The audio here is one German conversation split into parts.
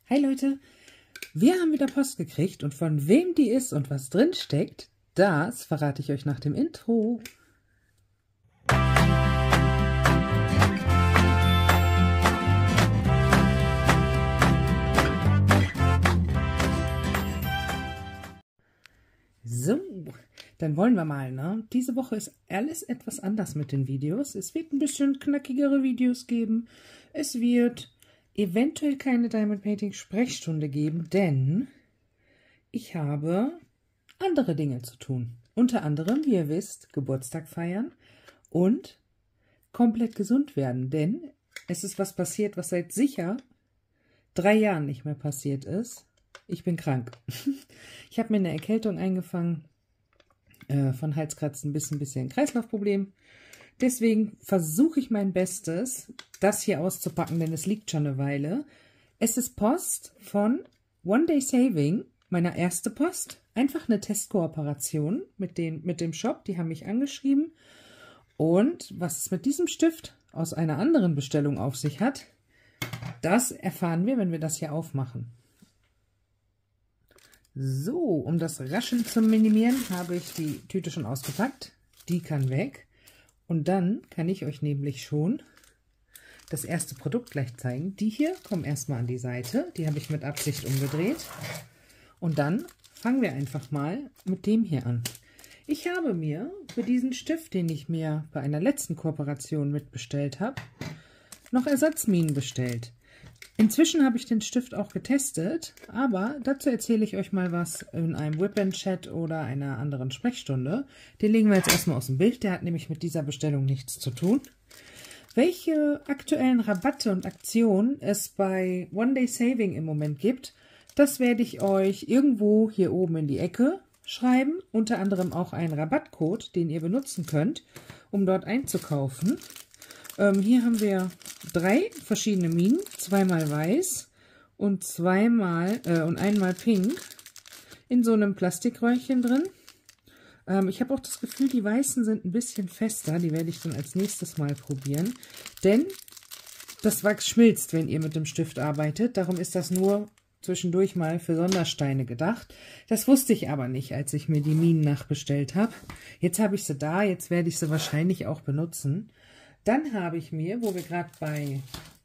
Hi Leute, wir haben wieder Post gekriegt und von wem die ist und was drin steckt, das verrate ich euch nach dem Intro. So, dann wollen wir mal, ne? Diese Woche ist alles etwas anders mit den Videos. Es wird ein bisschen knackigere Videos geben. Es wird eventuell keine Diamond Painting Sprechstunde geben, denn ich habe andere Dinge zu tun. Unter anderem, wie ihr wisst, Geburtstag feiern und komplett gesund werden, denn es ist was passiert, was seit sicher 3 Jahren nicht mehr passiert ist. Ich bin krank. Ich habe mir eine Erkältung eingefangen, von Halskratzen bis ein bisschen Kreislaufproblem. Deswegen versuche ich mein Bestes, das hier auszupacken, denn es liegt schon eine Weile. Es ist Post von One Day Saving, meiner erste Post. Einfach eine Testkooperation mit dem Shop, die haben mich angeschrieben. Und was es mit diesem Stift aus einer anderen Bestellung auf sich hat, das erfahren wir, wenn wir das hier aufmachen. So, um das Raschen zu minimieren, habe ich die Tüte schon ausgepackt. Die kann weg. Und dann kann ich euch nämlich schon das erste Produkt gleich zeigen. Die hier kommen erstmal an die Seite. Die habe ich mit Absicht umgedreht. Und dann fangen wir einfach mal mit dem hier an. Ich habe mir für diesen Stift, den ich mir bei einer letzten Kooperation mitbestellt habe, noch Ersatzminen bestellt. Inzwischen habe ich den Stift auch getestet, aber dazu erzähle ich euch mal was in einem Whip-and-Chat oder einer anderen Sprechstunde. Den legen wir jetzt erstmal aus dem Bild, der hat nämlich mit dieser Bestellung nichts zu tun. Welche aktuellen Rabatte und Aktionen es bei One Day Saving im Moment gibt, das werde ich euch irgendwo hier oben in die Ecke schreiben. Unter anderem auch einen Rabattcode, den ihr benutzen könnt, um dort einzukaufen. Hier haben wir 3 verschiedene Minen, zweimal weiß und einmal pink in so einem Plastikröhrchen drin. Ich habe auch das Gefühl, die weißen sind ein bisschen fester, die werde ich dann als nächstes mal probieren, denn das Wachs schmilzt, wenn ihr mit dem Stift arbeitet, darum ist das nur zwischendurch mal für Sondersteine gedacht. Das wusste ich aber nicht, als ich mir die Minen nachbestellt habe. Jetzt habe ich sie da, jetzt werde ich sie wahrscheinlich auch benutzen. Dann habe ich mir, wo wir gerade bei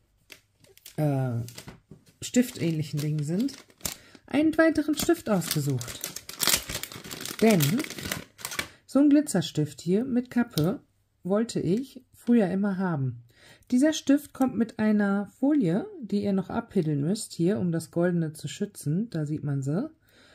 stiftähnlichen Dingen sind, einen weiteren Stift ausgesucht. Denn so ein Glitzerstift hier mit Kappe wollte ich früher immer haben. Dieser Stift kommt mit einer Folie, die ihr noch abpiddeln müsst, hier, um das Goldene zu schützen. Da sieht man sie.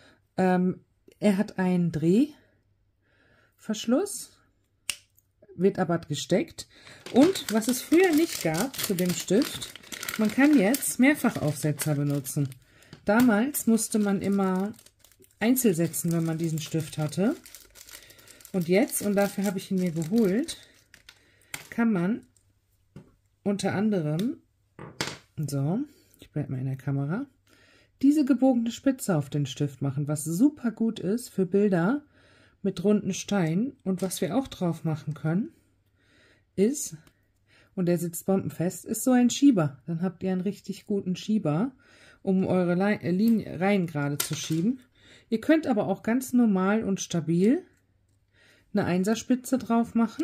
Er hat einen Drehverschluss. Wird aber gesteckt. Und was es früher nicht gab zu dem Stift, man kann jetzt Mehrfachaufsetzer benutzen. Damals musste man immer einzeln setzen, wenn man diesen Stift hatte. Und jetzt, und dafür habe ich ihn mir geholt, kann man unter anderem, so, ich bleibe mal in der Kamera, diese gebogene Spitze auf den Stift machen, was super gut ist für Bilder mit runden Steinen. Und was wir auch drauf machen können, ist, und der sitzt bombenfest, ist so ein Schieber. Dann habt ihr einen richtig guten Schieber, um eure Reihen gerade zu schieben. Ihr könnt aber auch ganz normal und stabil eine Einserspitze drauf machen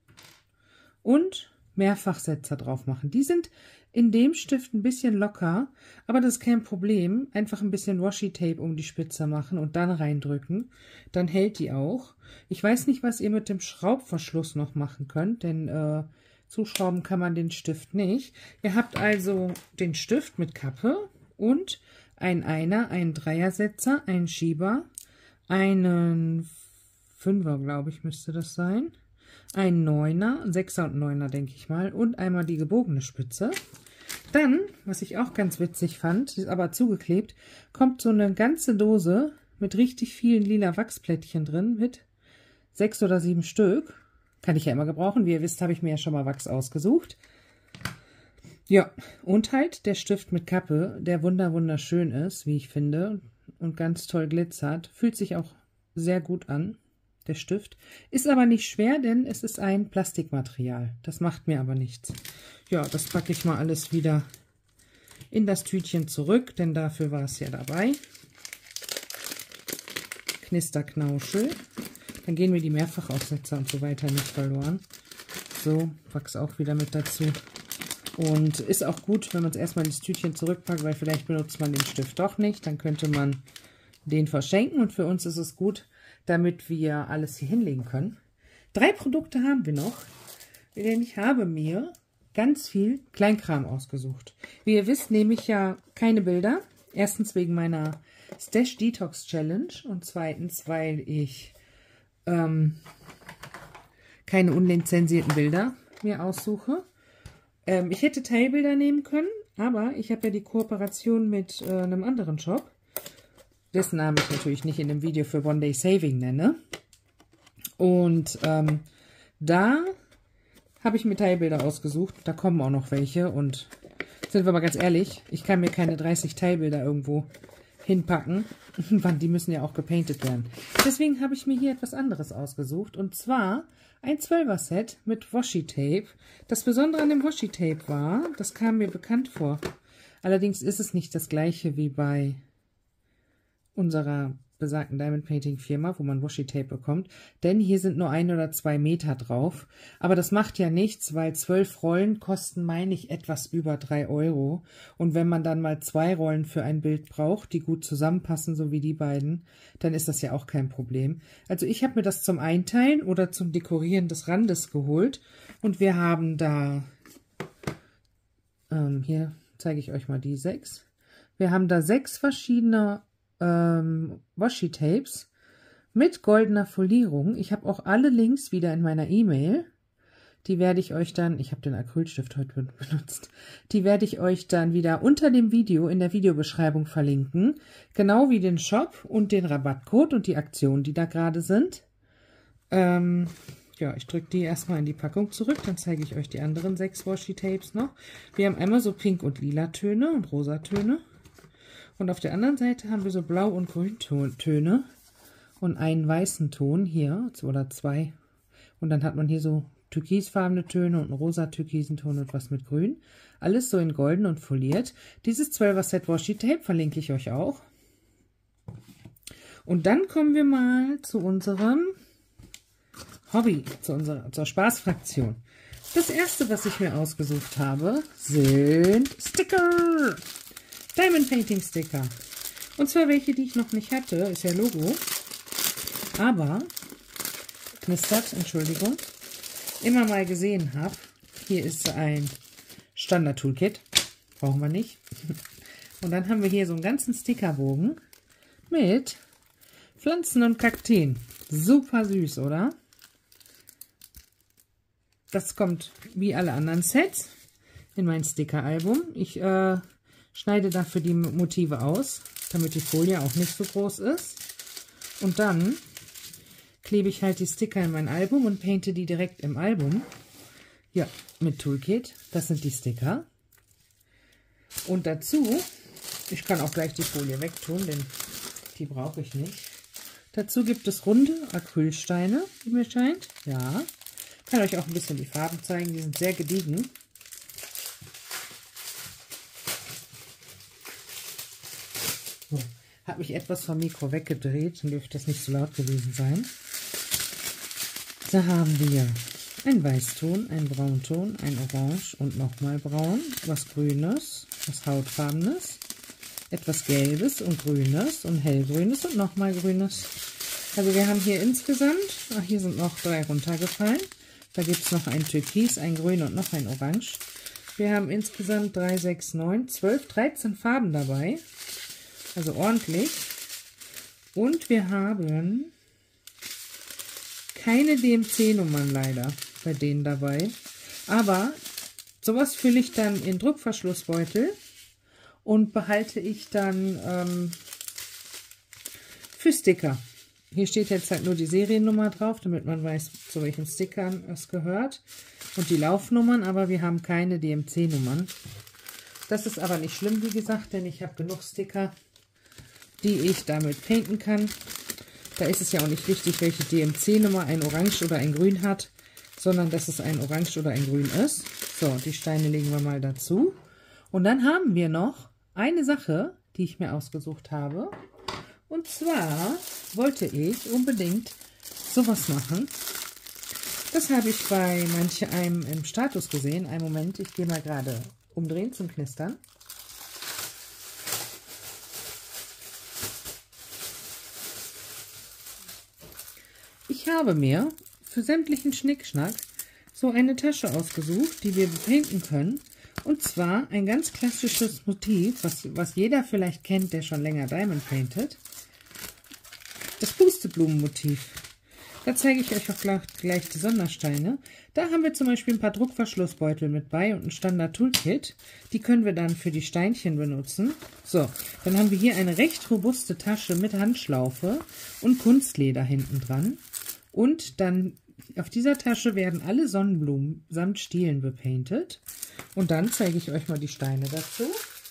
und Mehrfachsetzer drauf machen. Die sind in dem Stift ein bisschen locker, aber das ist kein Problem. Einfach ein bisschen Washi-Tape um die Spitze machen und dann reindrücken. Dann hält die auch. Ich weiß nicht, was ihr mit dem Schraubverschluss noch machen könnt, denn zuschrauben kann man den Stift nicht. Ihr habt also den Stift mit Kappe und einen Dreiersetzer, einen Schieber, einen Fünfer, glaube ich, müsste das sein. Ein 9er, 6er und 9er, denke ich mal, und einmal die gebogene Spitze. Dann, was ich auch ganz witzig fand, ist aber zugeklebt, kommt so eine ganze Dose mit richtig vielen lila Wachsplättchen drin, mit 6 oder 7 Stück. Kann ich ja immer gebrauchen. Wie ihr wisst, habe ich mir ja schon mal Wachs ausgesucht. Ja, und halt der Stift mit Kappe, der wunderschön ist, wie ich finde, und ganz toll glitzert. Fühlt sich auch sehr gut an. Der Stift ist aber nicht schwer, denn es ist ein Plastikmaterial. Das macht mir aber nichts. Ja, das packe ich mal alles wieder in das Tütchen zurück, denn dafür war es ja dabei. Knisterknauschel. Dann gehen mir die Mehrfachaufsetzer und so weiter nicht verloren. So, Wachs auch wieder mit dazu. Und ist auch gut, wenn man es erstmal ins Tütchen zurückpackt, weil vielleicht benutzt man den Stift doch nicht. Dann könnte man den verschenken und für uns ist es gut, damit wir alles hier hinlegen können. 3 Produkte haben wir noch, denn ich habe mir ganz viel Kleinkram ausgesucht. Wie ihr wisst, nehme ich ja keine Bilder. Erstens wegen meiner Stash Detox Challenge und zweitens, weil ich keine unlizenzierten Bilder mir aussuche. Ich hätte Teilbilder nehmen können, aber ich habe ja die Kooperation mit einem anderen Shop, dessen Namen ich natürlich nicht in dem Video für One Day Saving nenne. Und da habe ich mir Teilbilder ausgesucht. Da kommen auch noch welche und sind wir mal ganz ehrlich, ich kann mir keine 30 Teilbilder irgendwo hinpacken, weil die müssen ja auch gepainted werden. Deswegen habe ich mir hier etwas anderes ausgesucht und zwar ein 12er Set mit Washi Tape. Das Besondere an dem Washi Tape war, das kam mir bekannt vor. Allerdings ist es nicht das gleiche wie bei unserer besagten Diamond Painting Firma, wo man Washi Tape bekommt, denn hier sind nur 1 oder 2 Meter drauf. Aber das macht ja nichts, weil 12 Rollen kosten, meine ich, etwas über 3 €. Und wenn man dann mal 2 Rollen für ein Bild braucht, die gut zusammenpassen, so wie die beiden, dann ist das ja auch kein Problem. Also ich habe mir das zum Einteilen oder zum Dekorieren des Randes geholt und wir haben da, hier zeige ich euch mal die 6. Wir haben da 6 verschiedene Washi-Tapes mit goldener Folierung. Ich habe auch alle Links wieder in meiner E-Mail. Die werde ich euch dann, ich habe den Acrylstift heute benutzt, die werde ich euch dann wieder unter dem Video in der Videobeschreibung verlinken. Genau wie den Shop und den Rabattcode und die Aktionen, die da gerade sind. Ja, ich drücke die erstmal in die Packung zurück, dann zeige ich euch die anderen 6 Washi-Tapes noch. Wir haben einmal so Pink- und Lila-Töne und Rosatöne. Und auf der anderen Seite haben wir so Blau- und Grüntöne und einen weißen Ton hier, oder 2. Und dann hat man hier so türkisfarbene Töne und einen rosa-türkisen Ton und was mit Grün. Alles so in golden und foliert. Dieses 12er Set Washi Tape verlinke ich euch auch. Und dann kommen wir mal zu unserem Hobby, zur Spaßfraktion. Das erste, was ich mir ausgesucht habe, sind Sticker. Diamond Painting Sticker. Und zwar welche, die ich noch nicht hatte, ist ja Logo. Aber, knistert, Entschuldigung, immer mal gesehen habe. Hier ist ein Standard-Toolkit. Brauchen wir nicht. Und dann haben wir hier so einen ganzen Stickerbogen mit Pflanzen und Kakteen. Super süß, oder? Das kommt wie alle anderen Sets in mein Sticker-Album. Ich schneide dafür die Motive aus, damit die Folie auch nicht so groß ist. Und dann klebe ich halt die Sticker in mein Album und painte die direkt im Album. Ja, mit Toolkit. Das sind die Sticker. Und dazu, ich kann auch gleich die Folie wegtun, denn die brauche ich nicht. Dazu gibt es runde Acrylsteine, wie mir scheint. Ja, ich kann euch auch ein bisschen die Farben zeigen, die sind sehr gediegen. So, habe mich etwas vom Mikro weggedreht, dann dürfte das nicht so laut gewesen sein. Da haben wir ein Weißton, ein Braunton, ein Orange und nochmal Braun, was Grünes, was Hautfarbenes, etwas Gelbes und Grünes und Hellgrünes und nochmal Grünes. Also wir haben hier insgesamt, ach, hier sind noch 3 runtergefallen. Da gibt es noch ein Türkis, ein Grün und noch ein Orange. Wir haben insgesamt 3, 6, 9, 12, 13 Farben dabei. Also ordentlich. Und wir haben keine DMC-Nummern leider bei denen dabei. Aber sowas fülle ich dann in Druckverschlussbeutel und behalte ich dann für Sticker. Hier steht jetzt halt nur die Seriennummer drauf, damit man weiß, zu welchen Stickern es gehört. Und die Laufnummern, aber wir haben keine DMC-Nummern. Das ist aber nicht schlimm, wie gesagt, denn ich habe genug Sticker, die ich damit painten kann. Da ist es ja auch nicht wichtig, welche DMC-Nummer ein Orange oder ein Grün hat, sondern dass es ein Orange oder ein Grün ist. So, die Steine legen wir mal dazu. Und dann haben wir noch eine Sache, die ich mir ausgesucht habe. Und zwar wollte ich unbedingt sowas machen. Das habe ich bei manch einem im Status gesehen. Einen Moment, ich gehe mal gerade umdrehen zum Knistern. Ich habe mir für sämtlichen Schnickschnack so eine Tasche ausgesucht, die wir bepainten können. Und zwar ein ganz klassisches Motiv, was jeder vielleicht kennt, der schon länger Diamond paintet. Das Pusteblumenmotiv. Da zeige ich euch auch gleich die Sondersteine. Da haben wir zum Beispiel ein paar Druckverschlussbeutel mit bei und ein Standard-Toolkit. Die können wir dann für die Steinchen benutzen. So, dann haben wir hier eine recht robuste Tasche mit Handschlaufe und Kunstleder hinten dran. Und dann auf dieser Tasche werden alle Sonnenblumen samt Stielen bepaintet. Und dann zeige ich euch mal die Steine dazu.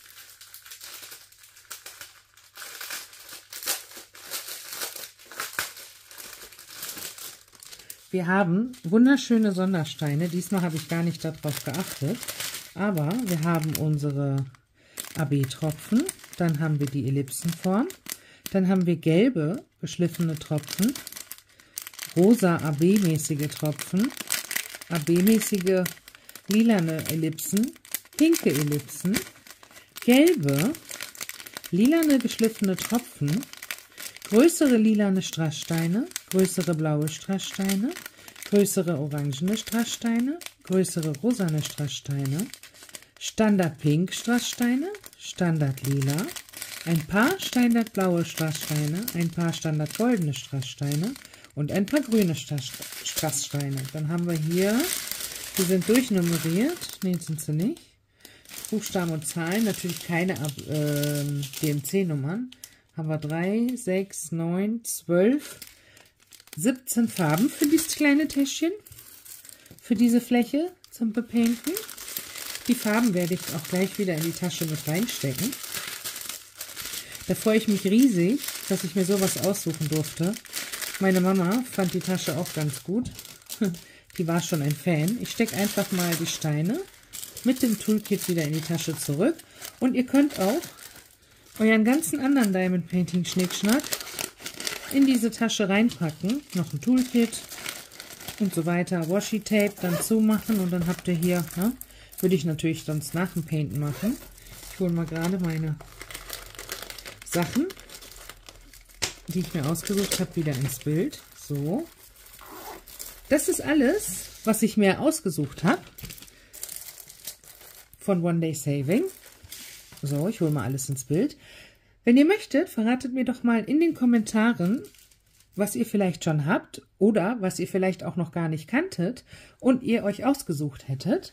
Wir haben wunderschöne Sondersteine. Diesmal habe ich gar nicht darauf geachtet. Aber wir haben unsere AB-Tropfen. Dann haben wir die Ellipsenform. Dann haben wir gelbe geschliffene Tropfen. Rosa AB-mäßige Tropfen. AB-mäßige lilane Ellipsen. Pinke Ellipsen. Gelbe, lilane geschliffene Tropfen. Größere lilane Strasssteine, größere blaue Strasssteine, größere orangene Strasssteine, größere rosane Strasssteine, Standard Pink Strasssteine, Standard Lila, ein paar Standard blaue Strasssteine, ein paar Standard goldene Strasssteine und ein paar grüne Strasssteine. Dann haben wir hier, die sind durchnummeriert, nee, sind sie nicht, Buchstaben und Zahlen, natürlich keine DMC-Nummern. Haben wir 3, 6, 9, 12, 17 Farben für dieses kleine Täschchen, für diese Fläche zum Bepainten. Die Farben werde ich auch gleich wieder in die Tasche mit reinstecken. Da freue ich mich riesig, dass ich mir sowas aussuchen durfte. Meine Mama fand die Tasche auch ganz gut. Die war schon ein Fan. Ich stecke einfach mal die Steine mit dem Toolkit wieder in die Tasche zurück. Und ihr könnt auch euren ganzen anderen Diamond Painting Schnickschnack in diese Tasche reinpacken. Noch ein Toolkit und so weiter. Washi Tape dann zumachen und dann habt ihr hier, ja, würde ich natürlich sonst nach dem Painten machen. Ich hole mal gerade meine Sachen, die ich mir ausgesucht habe, wieder ins Bild. So. Das ist alles, was ich mir ausgesucht habe von One Day Saving. So, ich hole mal alles ins Bild. Wenn ihr möchtet, verratet mir doch mal in den Kommentaren, was ihr vielleicht schon habt oder was ihr vielleicht auch noch gar nicht kanntet und ihr euch ausgesucht hättet.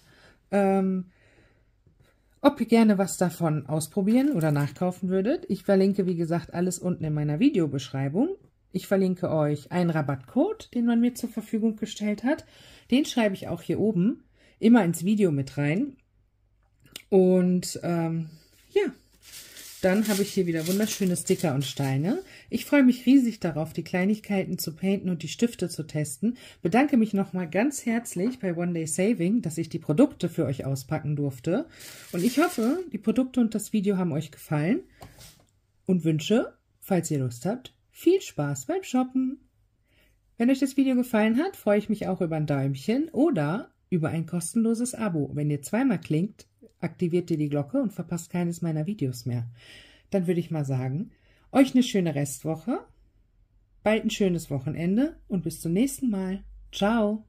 Ob ihr gerne was davon ausprobieren oder nachkaufen würdet. Ich verlinke, wie gesagt, alles unten in meiner Videobeschreibung. Ich verlinke euch einen Rabattcode, den man mir zur Verfügung gestellt hat. Den schreibe ich auch hier oben immer ins Video mit rein. Und ja, dann habe ich hier wieder wunderschöne Sticker und Steine. Ich freue mich riesig darauf, die Kleinigkeiten zu painten und die Stifte zu testen. Bedanke mich nochmal ganz herzlich bei One Day Saving, dass ich die Produkte für euch auspacken durfte. Und ich hoffe, die Produkte und das Video haben euch gefallen. Und wünsche, falls ihr Lust habt, viel Spaß beim Shoppen. Wenn euch das Video gefallen hat, freue ich mich auch über ein Däumchen oder über ein kostenloses Abo. Wenn ihr zweimal klingt, aktiviert ihr die Glocke und verpasst keines meiner Videos mehr. Dann würde ich mal sagen, euch eine schöne Restwoche, bald ein schönes Wochenende und bis zum nächsten Mal. Ciao!